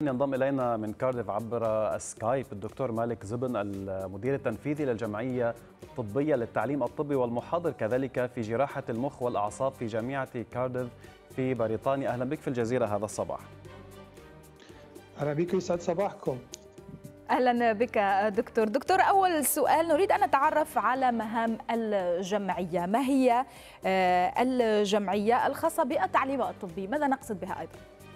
ينضم إلينا من كارديف عبر سكايب الدكتور مالك زبن، المدير التنفيذي للجمعية الطبية للتعليم الطبي والمحاضر كذلك في جراحة المخ والأعصاب في جامعة كارديف في بريطانيا. أهلا بك في الجزيرة هذا الصباح. أهلا بك، يسعد صباحكم. أهلا بك دكتور. أول سؤال، نريد أن نتعرف على مهام الجمعية. ما هي الجمعية الخاصة بالتعليم الطبي؟ ماذا نقصد بها أيضا؟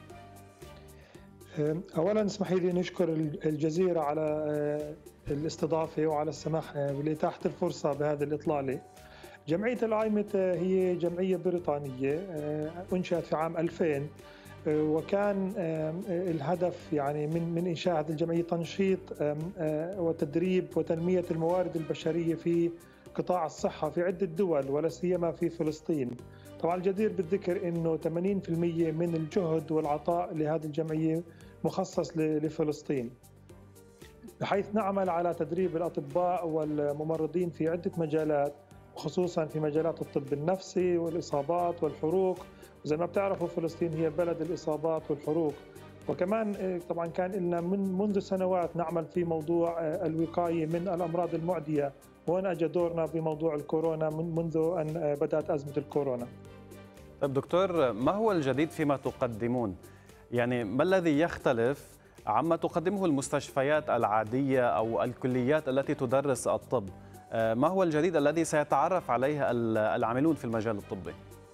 أولا اسمحي لي نشكر الجزيرة على الاستضافة وعلى السماح بإتاحة الفرصة بهذه الإطلالة. جمعية الآيمت هي جمعية بريطانية أنشأت في عام 2000، وكان الهدف يعني من إنشاء هذه الجمعية تنشيط وتدريب وتنمية الموارد البشرية في قطاع الصحة في عدة دول ولا سيما في فلسطين. طبعا الجدير بالذكر أنه 80% من الجهد والعطاء لهذه الجمعية مخصص لفلسطين، بحيث نعمل على تدريب الأطباء والممرضين في عدة مجالات، خصوصا في مجالات الطب النفسي والإصابات والحروق. وزي ما بتعرفوا فلسطين هي بلد الإصابات والحروق. وكمان طبعا كان لنا منذ سنوات نعمل في موضوع الوقاية من الأمراض المعدية، وهنا أجى دورنا بموضوع الكورونا منذ أن بدأت أزمة الكورونا. طيب دكتور، ما هو الجديد فيما تقدمون؟ يعني ما الذي يختلف عما تقدمه المستشفيات العادية أو الكليات التي تدرس الطب؟ ما هو الجديد الذي سيتعرف عليه العاملون في المجال الطبي؟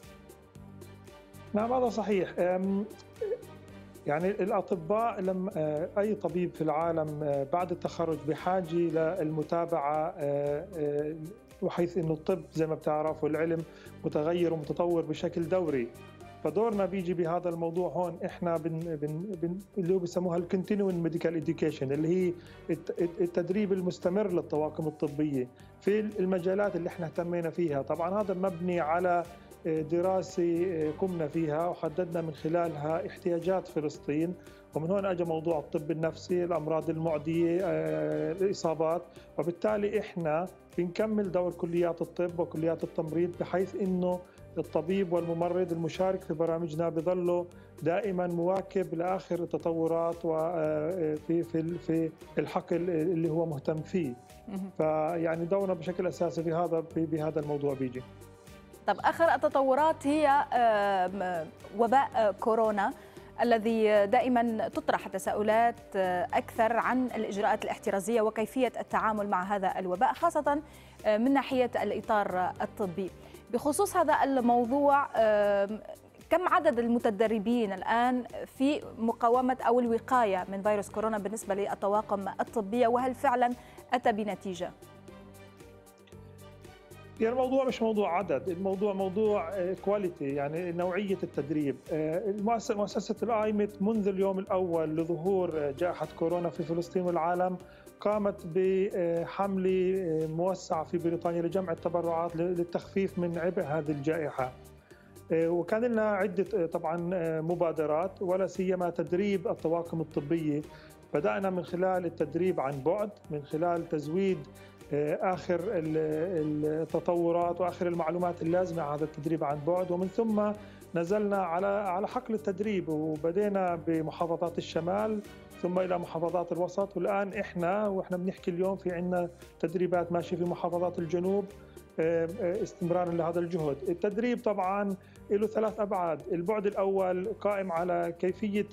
نعم، هذا صحيح. يعني الأطباء أي طبيب في العالم بعد التخرج بحاجة للمتابعة، وحيث أنه الطب زي ما بتعرف والعلم متغير ومتطور بشكل دوري. فدورنا بيجي بهذا الموضوع هون. احنا اللي هو بيسموها الكونتينيوينج ميديكال اديوكيشن، اللي هي التدريب المستمر للطواقم الطبيه في المجالات اللي احنا اهتمينا فيها. طبعا هذا مبني على دراسه قمنا فيها وحددنا من خلالها احتياجات فلسطين، ومن هون اجى موضوع الطب النفسي، الامراض المعديه، الاصابات. وبالتالي احنا بنكمل دور كليات الطب وكليات التمريض، بحيث انه الطبيب والممرض المشارك في برامجنا بيظلوا دائما مواكب لاخر التطورات وفي في الحقل اللي هو مهتم فيه. فيعني دورنا بشكل اساسي بهذا الموضوع بيجي. طب آخر التطورات هي وباء كورونا الذي دائما تطرح تساؤلات أكثر عن الإجراءات الاحترازية وكيفية التعامل مع هذا الوباء، خاصة من ناحية الإطار الطبي. بخصوص هذا الموضوع، كم عدد المتدربين الآن في مقاومة أو الوقاية من فيروس كورونا بالنسبة للطواقم الطبية، وهل فعلا أتى بنتيجة؟ يعني الموضوع مش موضوع عدد، الموضوع موضوع كواليتي، يعني نوعية التدريب. مؤسسة الآيمت منذ اليوم الأول لظهور جائحة كورونا في فلسطين والعالم قامت بحملة موسعة في بريطانيا لجمع التبرعات للتخفيف من عبء هذه الجائحة. وكان لنا عدة طبعا مبادرات، ولا سيما تدريب الطواقم الطبية. بدأنا من خلال التدريب عن بعد، من خلال تزويد آخر التطورات وآخر المعلومات اللازمة على هذا التدريب عن بعد، ومن ثم نزلنا على حقل التدريب، وبدينا بمحافظات الشمال ثم إلى محافظات الوسط، والآن إحنا بنحكي اليوم في عنا تدريبات ماشية في محافظات الجنوب استمرارا لهذا الجهد. التدريب طبعا له 3 أبعاد. البعد الأول قائم على كيفية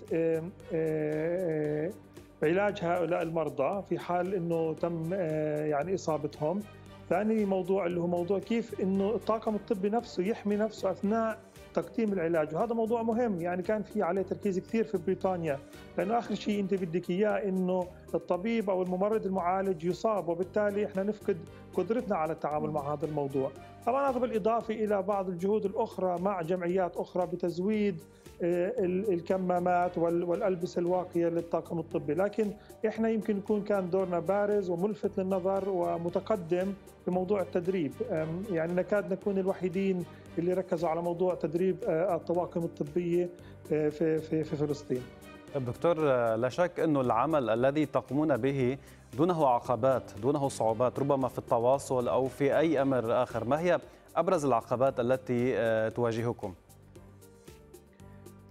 علاج هؤلاء المرضى في حال انه تم يعني اصابتهم. ثاني موضوع اللي هو موضوع كيف انه الطاقم الطبي نفسه يحمي نفسه اثناء تقديم العلاج، وهذا موضوع مهم. يعني كان في عليه تركيز كثير في بريطانيا، لانه اخر شيء انت بدك اياه انه الطبيب او الممرض المعالج يصاب، وبالتالي احنا نفقد قدرتنا على التعامل مع هذا الموضوع. طبعا هذا بالاضافه الى بعض الجهود الاخرى مع جمعيات اخرى بتزويد الكمامات والألبسة الواقية للطاقم الطبي. لكن إحنا يمكن يكون كان دورنا بارز وملفت للنظر ومتقدم في موضوع التدريب. يعني نكاد نكون الوحيدين اللي ركزوا على موضوع تدريب الطواقم الطبية في فلسطين. دكتور، لا شك أنه العمل الذي تقومون به دونه عقبات، دونه صعوبات، ربما في التواصل أو في أي أمر آخر. ما هي أبرز العقبات التي تواجهكم؟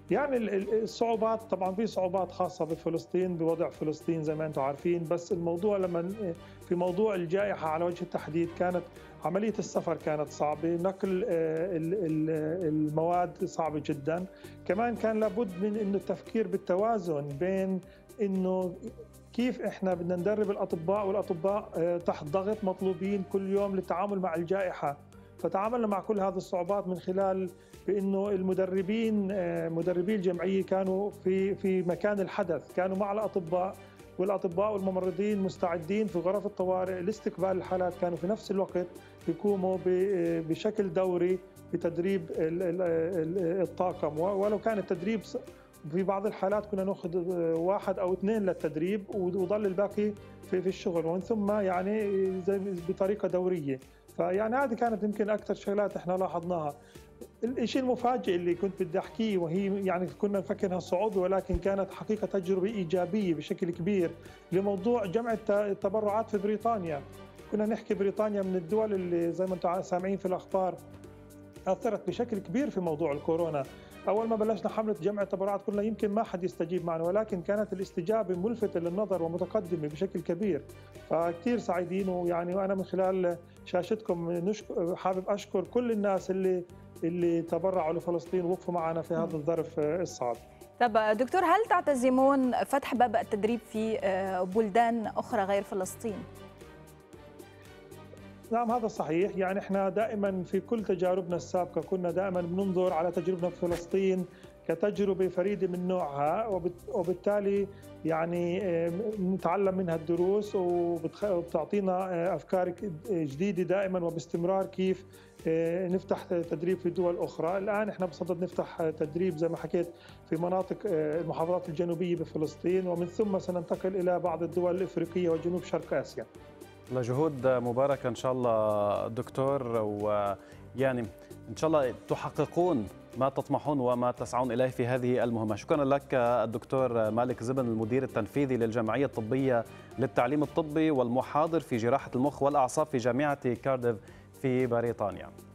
يعني الصعوبات طبعا في صعوبات خاصة بفلسطين بوضع فلسطين زي ما أنتم عارفين، بس الموضوع لما في موضوع الجائحة على وجه التحديد كانت عملية السفر كانت صعبة، نقل المواد صعبة جدا، كمان كان لابد من إنه التفكير بالتوازن بين إنه كيف احنا بدنا ندرب الأطباء، والأطباء تحت ضغط مطلوبين كل يوم للتعامل مع الجائحة. فتعاملنا مع كل هذه الصعوبات من خلال بانه المدربين مدربي الجمعيه كانوا في مكان الحدث، كانوا مع الاطباء، والاطباء والممرضين مستعدين في غرف الطوارئ لاستقبال الحالات، كانوا في نفس الوقت يقوموا بشكل دوري بتدريب الطاقم، ولو كان التدريب في بعض الحالات كنا ناخذ 1 أو 2 للتدريب وظل الباقي في الشغل، ومن ثم يعني زي بطريقه دوريه. فيعني هذه كانت يمكن اكثر شغلات احنا لاحظناها. الشيء المفاجئ اللي كنت بدي احكيه، وهي يعني كنا نفكر انها صعوبه ولكن كانت حقيقه تجربه ايجابيه بشكل كبير لموضوع جمع التبرعات في بريطانيا. كنا نحكي بريطانيا من الدول اللي زي ما انتم سامعين في الاخبار اثرت بشكل كبير في موضوع الكورونا. اول ما بلشنا حمله جمع التبرعات قلنا يمكن ما حد يستجيب معنا، ولكن كانت الاستجابه ملفته للنظر ومتقدمه بشكل كبير، فكثير سعيدين. ويعني وانا من خلال شاشتكم حابب اشكر كل الناس اللي تبرعوا لفلسطين ووقفوا معنا في هذا الظرف الصعب. طب دكتور، هل تعتزمون فتح باب التدريب في بلدان اخرى غير فلسطين؟ نعم هذا صحيح، يعني احنا دائما في كل تجاربنا السابقه كنا دائما بننظر على تجربتنا في فلسطين كتجربه فريده من نوعها، وبالتالي يعني نتعلم منها الدروس وبتعطينا افكار جديده دائما وباستمرار كيف نفتح تدريب في دول اخرى. الان احنا بصدد نفتح تدريب زي ما حكيت في مناطق المحافظات الجنوبيه بفلسطين، ومن ثم سننتقل الى بعض الدول الافريقيه وجنوب شرق اسيا. لجهود مباركة إن شاء الله دكتور، ويعني إن شاء الله تحققون ما تطمحون وما تسعون إليه في هذه المهمة. شكرا لك الدكتور مالك زبن، المدير التنفيذي للجمعية الطبية للتعليم الطبي والمحاضر في جراحة المخ والأعصاب في جامعة كارديف في بريطانيا.